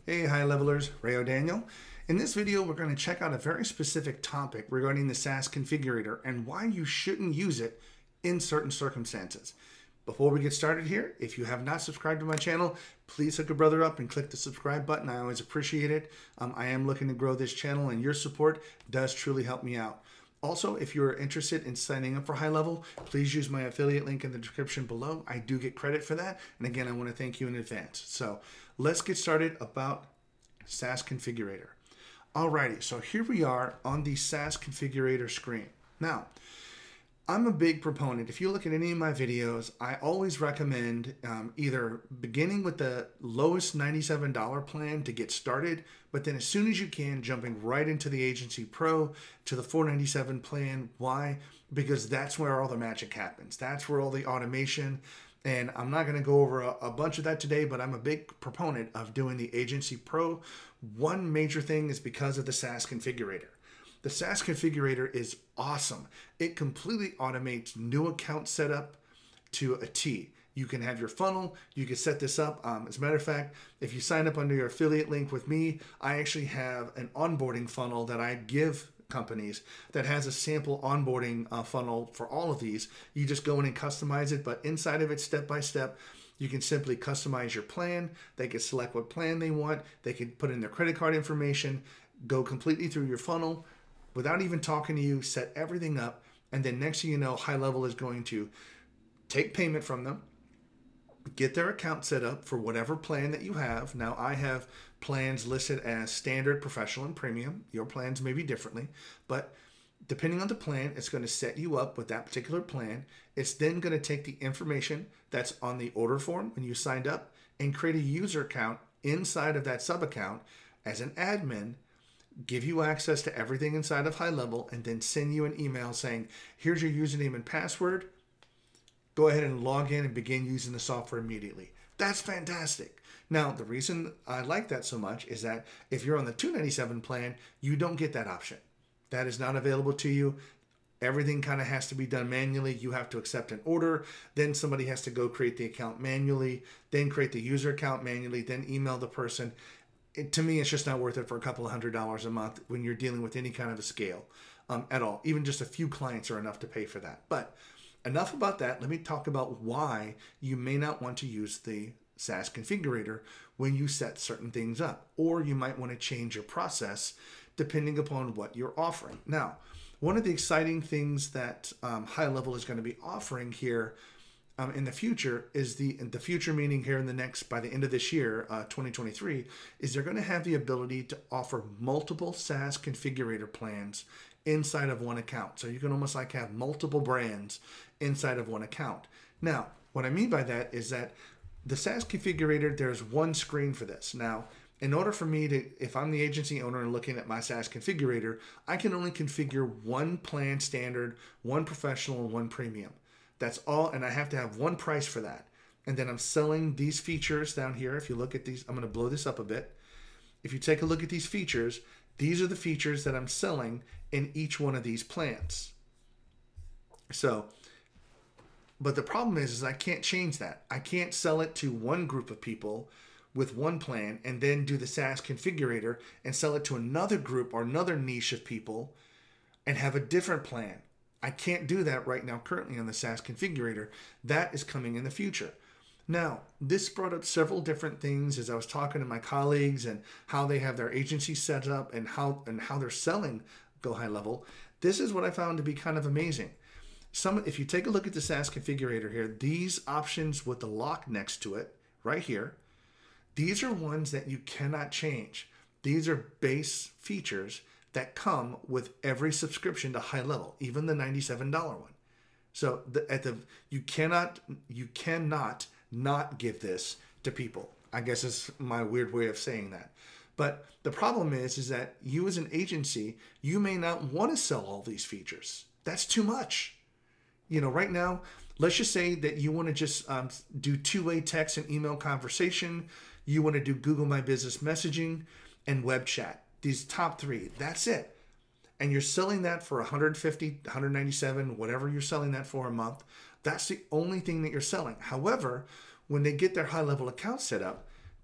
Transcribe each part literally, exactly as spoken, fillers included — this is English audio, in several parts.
Hey high levelers, Ray O'Daniel. In this video, we're going to check out a very specific topic regarding the SaaS Configurator and why you shouldn't use it in certain circumstances. Before we get started here, if you have not subscribed to my channel, please hook a brother up and click the subscribe button. I always appreciate it. Um, I am looking to grow this channel and your support does truly help me out. Also, if you're interested in signing up for Highlevel, please use my affiliate link in the description below. I do get credit for that. And again, I want to thank you in advance. So let's get started about SaaS Configurator. Alrighty, so here we are on the SaaS Configurator screen. Now, I'm a big proponent. If you look at any of my videos, I always recommend um, either beginning with the lowest ninety-seven dollar plan to get started, but then as soon as you can, jumping right into the Agency Pro to the four ninety-seven plan. Why? Because that's where all the magic happens. That's where all the automation, and I'm not going to go over a, a bunch of that today, but I'm a big proponent of doing the Agency Pro. One major thing is because of the SaaS Configurator. The SaaS Configurator is awesome. It completely automates new account setup to a T. You can have your funnel. You can set this up. Um, as a matter of fact, if you sign up under your affiliate link with me, I actually have an onboarding funnel that I give companies that has a sample onboarding uh, funnel for all of these. You just go in and customize it, but inside of it, step by step, you can simply customize your plan. They can select what plan they want. They can put in their credit card information, go completely through your funnel, without even talking to you, set everything up, and then next thing you know, Highlevel is going to take payment from them, get their account set up for whatever plan that you have. Now, I have plans listed as standard, professional, and premium. Your plans may be differently, but depending on the plan, it's going to set you up with that particular plan. It's then going to take the information that's on the order form when you signed up and create a user account inside of that sub-account as an admin, give you access to everything inside of Highlevel, and then send you an email saying, here's your username and password. Go ahead and log in and begin using the software immediately. That's fantastic. Now, the reason I like that so much is that if you're on the two ninety-seven plan, you don't get that option. That is not available to you. Everything kind of has to be done manually. You have to accept an order. Then somebody has to go create the account manually, then create the user account manually, then email the person. It, to me, it's just not worth it for a couple of hundred dollars a month when you're dealing with any kind of a scale um, at all. Even just a few clients are enough to pay for that. But enough about that. Let me talk about why you may not want to use the SaaS Configurator when you set certain things up, or you might want to change your process depending upon what you're offering. Now, one of the exciting things that um, Highlevel is going to be offering here Um, in the future is the the future meaning here in the next, by the end of this year, uh, twenty twenty-three, is they're going to have the ability to offer multiple SaaS Configurator plans inside of one account. So you can almost like have multiple brands inside of one account. Now, what I mean by that is that the SaaS Configurator, there's one screen for this. Now, in order for me to, if I'm the agency owner and looking at my SaaS Configurator, I can only configure one plan standard, one professional, and one premium. That's all, and I have to have one price for that. And then I'm selling these features down here. If you look at these, I'm going to blow this up a bit. If you take a look at these features, these are the features that I'm selling in each one of these plans. So, but the problem is, is I can't change that. I can't sell it to one group of people with one plan and then do the SaaS Configurator and sell it to another group or another niche of people and have a different plan. I can't do that right now currently on the SaaS Configurator. That is coming in the future. Now, this brought up several different things as I was talking to my colleagues and how they have their agency set up and how and how they're selling GoHighLevel. This is what I found to be kind of amazing. Some, if you take a look at the SaaS Configurator here, these options with the lock next to it right here, these are ones that you cannot change. These are base features that come with every subscription to Highlevel, even the ninety-seven dollar one. So the, at the you cannot you cannot not give this to people. I guess it's my weird way of saying that. But the problem is, is that you as an agency, you may not want to sell all these features. That's too much. You know, right now, let's just say that you want to just um, do two-way text and email conversation. You want to do Google My Business messaging and web chat. These top three, that's it. And you're selling that for one hundred fifty, one hundred ninety-seven, whatever you're selling that for a month. That's the only thing that you're selling. However, when they get their Highlevel account set up,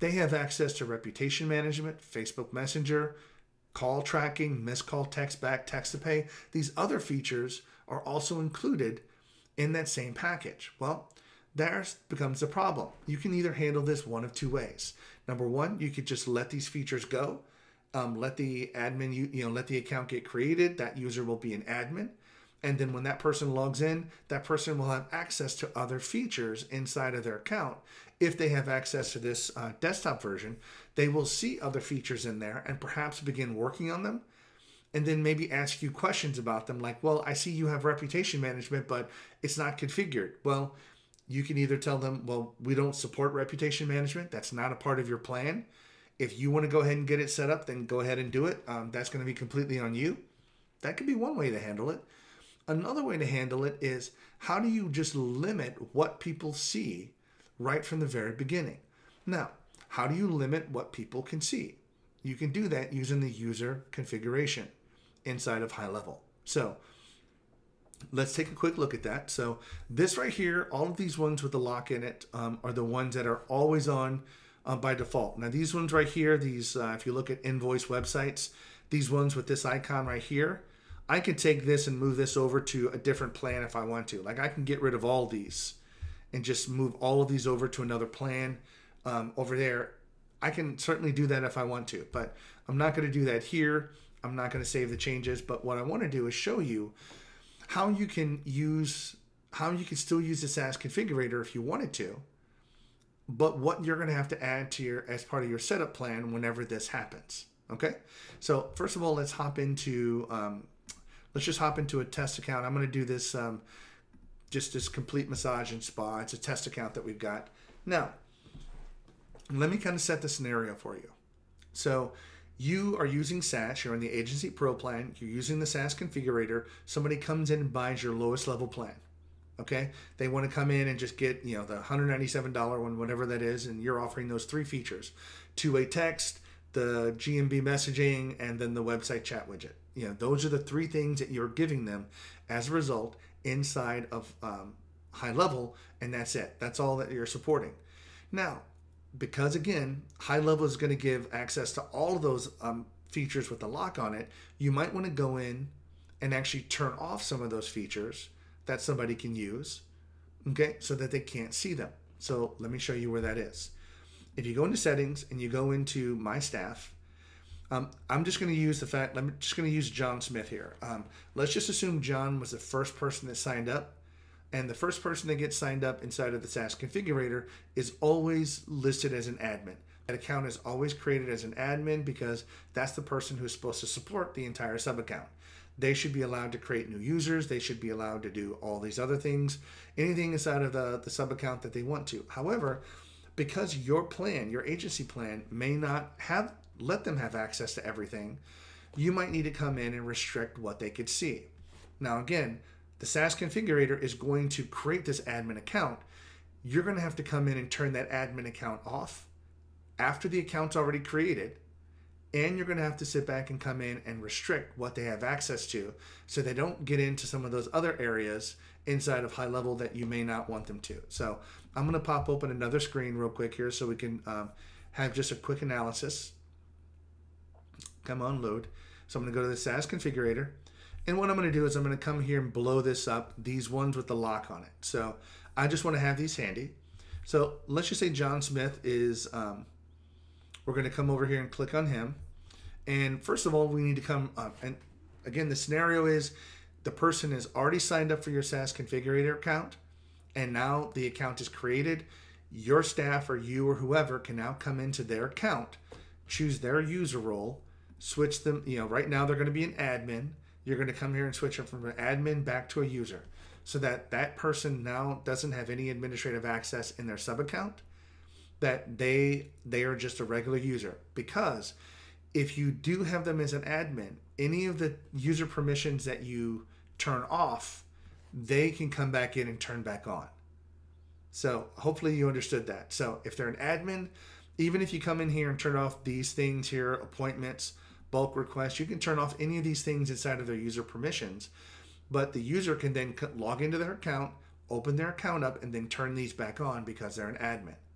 They have access to reputation management, Facebook Messenger, call tracking, missed call text back, text to pay. These other features are also included in that same package. Well, there becomes the problem. You can either handle this one of two ways. Number one, you could just let these features go. Um, let the admin, you, you know, let the account get created. That user will be an admin. And then when that person logs in, that person will have access to other features inside of their account. If they have access to this uh, desktop version, they will see other features in there and perhaps begin working on them. And then maybe ask you questions about them like, well, I see you have reputation management, but it's not configured. Well, you can either tell them, well, we don't support reputation management. That's not a part of your plan. If you want to go ahead and get it set up, then go ahead and do it. Um, that's going to be completely on you. That could be one way to handle it. Another way to handle it is, how do you just limit what people see right from the very beginning? Now, how do you limit what people can see? You can do that using the user configuration inside of Highlevel. So let's take a quick look at that. So this right here, all of these ones with the lock in it um, are the ones that are always on uh, by default. Now these ones right here, these uh, if you look at invoice websites, these ones with this icon right here, I can take this and move this over to a different plan if I want to. Like I can get rid of all these and just move all of these over to another plan um, over there. I can certainly do that if I want to, but I'm not going to do that here. I'm not going to save the changes, but what I want to do is show you how you can use, how you can still use the SaaS Configurator if you wanted to, but what you're going to have to add to your, as part of your setup plan whenever this happens. Okay. So first of all, let's hop into, um, let's just hop into a test account. I'm going to do this, um, just this complete massage and spa. It's a test account that we've got. Now, let me kind of set the scenario for you. So you are using SaaS, you're in the Agency Pro plan, you're using the SaaS Configurator, somebody comes in and buys your lowest level plan, okay? They want to come in and just get, you know, the one hundred ninety-seven dollar one, whatever that is, and you're offering those three features: two-way text, the G M B messaging, and then the website chat widget. You know, those are the three things that you're giving them as a result inside of um, Highlevel, and that's it. That's all that you're supporting. Now, because again, Highlevel is going to give access to all of those um, features with the lock on it, you might want to go in and actually turn off some of those features that somebody can use, okay, so that they can't see them. So let me show you where that is. If you go into settings and you go into my staff, um, I'm just going to use the fact, I'm just going to use John Smith here. Um, let's just assume John was the first person that signed up. And the first person that gets signed up inside of the SaaS Configurator is always listed as an admin. That account is always created as an admin because that's the person who's supposed to support the entire sub account. They should be allowed to create new users. They should be allowed to do all these other things, anything inside of the, the sub account that they want to. However, because your plan, your agency plan, may not have let them have access to everything, you might need to come in and restrict what they could see. Now, again, the SaaS Configurator is going to create this admin account. You're going to have to come in and turn that admin account off after the account's already created, and you're going to have to sit back and come in and restrict what they have access to so they don't get into some of those other areas inside of Highlevel that you may not want them to. So I'm going to pop open another screen real quick here so we can um, have just a quick analysis. Come on, load. So I'm going to go to the SaaS Configurator. And what I'm going to do is I'm going to come here and blow this up, these ones with the lock on it. So I just want to have these handy. So let's just say John Smith is, um, we're going to come over here and click on him. And first of all, we need to come up. And again, the scenario is the person is already signed up for your SaaS Configurator account. And now the account is created. Your staff or you or whoever can now come into their account, choose their user role, switch them. You know, right now they're going to be an admin. You're going to come here and switch them from an admin back to a user so that that person now doesn't have any administrative access in their sub account, that they they are just a regular user. Because if you do have them as an admin, any of the user permissions that you turn off, they can come back in and turn back on. So hopefully you understood that. So if they're an admin, even if you come in here and turn off these things here, appointments, bulk requests, you can turn off any of these things inside of their user permissions, but the user can then log into their account, open their account up, and then turn these back on because they're an admin.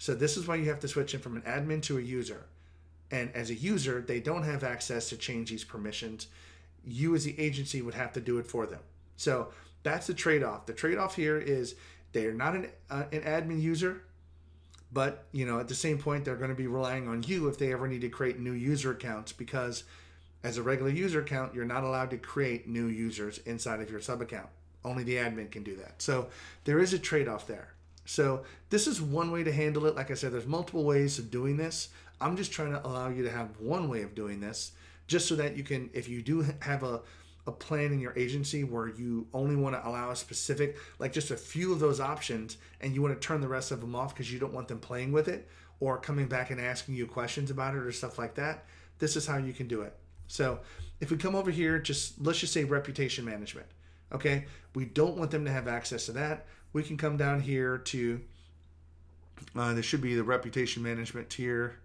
So this is why you have to switch in from an admin to a user. And as a user, they don't have access to change these permissions. You as the agency would have to do it for them. So that's the trade-off. The trade-off here is they're not an, uh, an admin user, but you know, at the same point, they're going to be relying on you if they ever need to create new user accounts, because as a regular user account, you're not allowed to create new users inside of your sub account. Only the admin can do that. So there is a trade-off there. So this is one way to handle it. Like I said, there's multiple ways of doing this. I'm just trying to allow you to have one way of doing this, just so that you can, if you do have a, a plan in your agency where you only want to allow a specific, like just a few of those options, and you want to turn the rest of them off because you don't want them playing with it or coming back and asking you questions about it or stuff like that, this is how you can do it. So if we come over here, just let's just say reputation management. Okay, we don't want them to have access to that. We can come down here to, uh, there should be the reputation management tier.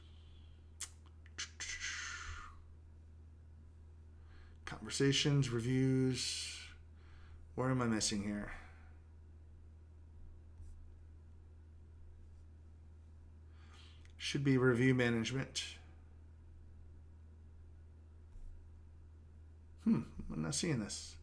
Conversations, reviews. Where am I missing here? Should be review management. Hmm, I'm not seeing this.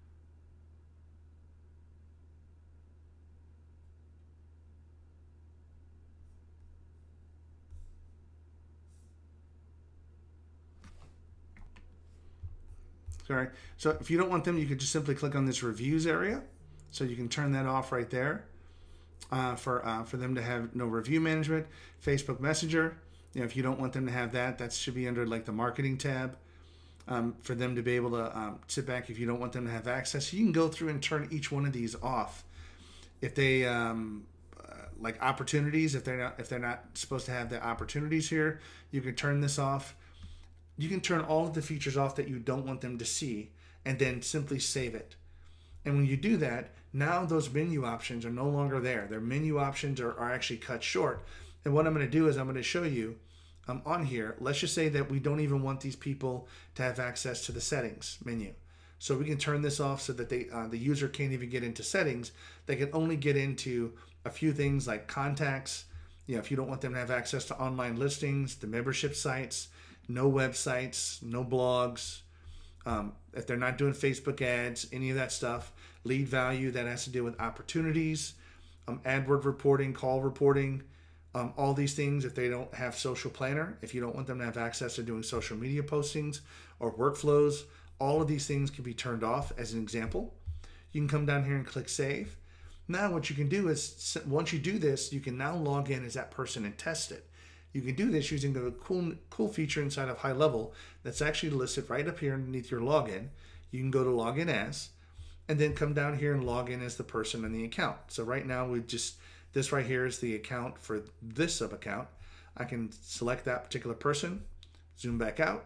Sorry. So if you don't want them, you could just simply click on this reviews area. So you can turn that off right there uh, for uh, for them to have no review management. Facebook Messenger, you know, if you don't want them to have that, that should be under like the marketing tab um, for them to be able to um, sit back if you don't want them to have access. You can go through and turn each one of these off. If they um, uh, like opportunities, if they're not if they're not supposed to have the opportunities here, you can turn this off. You can turn all of the features off that you don't want them to see, and then simply save it. And when you do that, now those menu options are no longer there. Their menu options are, are actually cut short. And what I'm going to do is I'm going to show you um, on here, let's just say that we don't even want these people to have access to the settings menu. So we can turn this off so that they, uh, the user can't even get into settings. They can only get into a few things like contacts. You know, if you don't want them to have access to online listings, the membership sites, no websites, no blogs. Um, if they're not doing Facebook ads, any of that stuff, lead value, that has to do with opportunities, um, AdWord reporting, call reporting, um, all these things. If they don't have social planner, if you don't want them to have access to doing social media postings or workflows, all of these things can be turned off as an example. You can come down here and click save. Now what you can do is, once you do this, you can now log in as that person and test it. You can do this using the cool, cool feature inside of Highlevel that's actually listed right up here underneath your login. You can go to login as, and then come down here and log in as the person in the account. So right now we just, this right here is the account for this sub account. I can select that particular person, zoom back out.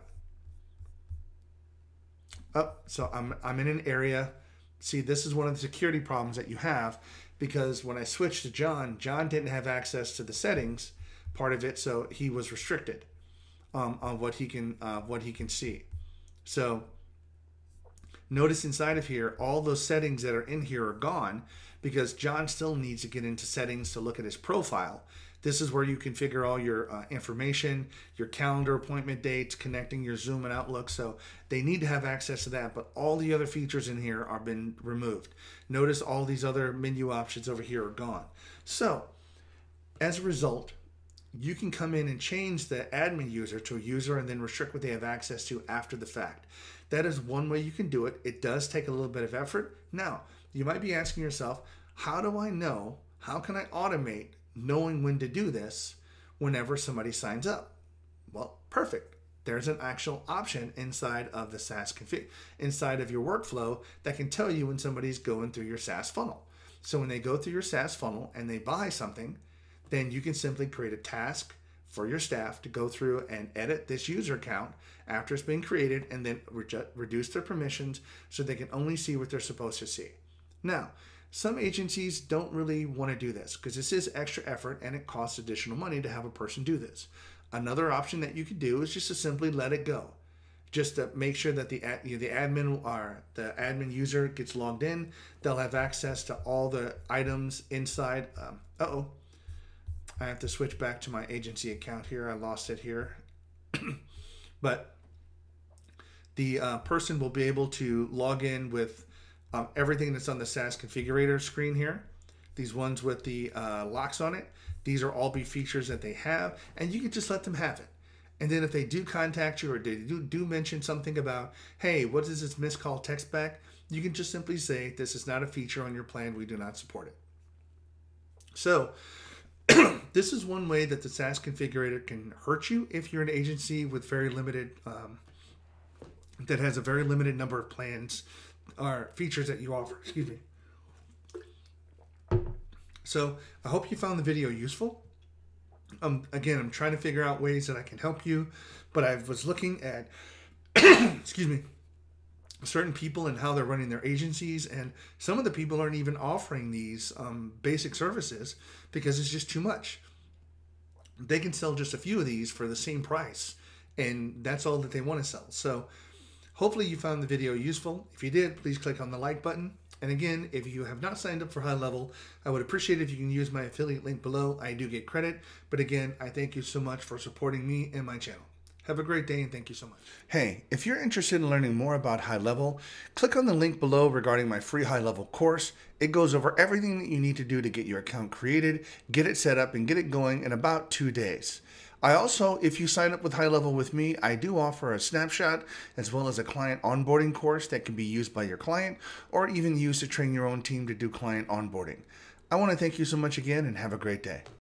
Oh, so I'm, I'm in an area. See, this is one of the security problems that you have, because when I switched to John, John didn't have access to the settings part of it, so he was restricted um, on what he can uh, what he can see. So notice inside of here, all those settings that are in here are gone, because John still needs to get into settings to look at his profile. This is where you configure all your uh, information, your calendar appointment dates, connecting your Zoom and Outlook. So they need to have access to that, but all the other features in here are been removed. Notice all these other menu options over here are gone. So as a result, you can come in and change the admin user to a user and then restrict what they have access to after the fact. That is one way you can do it. It does take a little bit of effort. Now, you might be asking yourself, how do I know, how can I automate knowing when to do this whenever somebody signs up? Well, perfect. There's an actual option inside of the SaaS config, inside of your workflow, that can tell you when somebody's going through your SaaS funnel. So when they go through your SaaS funnel and they buy something, then you can simply create a task for your staff to go through and edit this user account after it's been created, and then re reduce their permissions so they can only see what they're supposed to see. Now, some agencies don't really want to do this because this is extra effort and it costs additional money to have a person do this. Another option that you could do is just to simply let it go. Just to make sure that the you know, the admin or the admin user gets logged in. They'll have access to all the items inside. Um, uh-oh. I have to switch back to my agency account here. I lost it here. But the uh, person will be able to log in with um, everything that's on the SaaS Configurator screen here. These ones with the uh, locks on it. These are all be features that they have, and you can just let them have it. And then if they do contact you or they do, do mention something about, hey, what is this missed call text back? You can just simply say, this is not a feature on your plan. We do not support it. So this is one way that the SaaS Configurator can hurt you if you're an agency with very limited, um, that has a very limited number of plans or features that you offer. Excuse me. So I hope you found the video useful. Um, again, I'm trying to figure out ways that I can help you, but I was looking at, excuse me, certain people and how they're running their agencies, and some of the people aren't even offering these um, basic services because it's just too much. They can sell just a few of these for the same price, and that's all that they want to sell. So hopefully you found the video useful. If you did, please click on the like button. And again, if you have not signed up for Highlevel, I would appreciate it if you can use my affiliate link below. I do get credit, but again, I thank you so much for supporting me and my channel. Have a great day, and thank you so much. Hey, if you're interested in learning more about Highlevel, click on the link below regarding my free Highlevel course. It goes over everything that you need to do to get your account created, get it set up, and get it going in about two days. I also, if you sign up with Highlevel with me, I do offer a snapshot as well as a client onboarding course that can be used by your client or even used to train your own team to do client onboarding. I want to thank you so much again, and have a great day.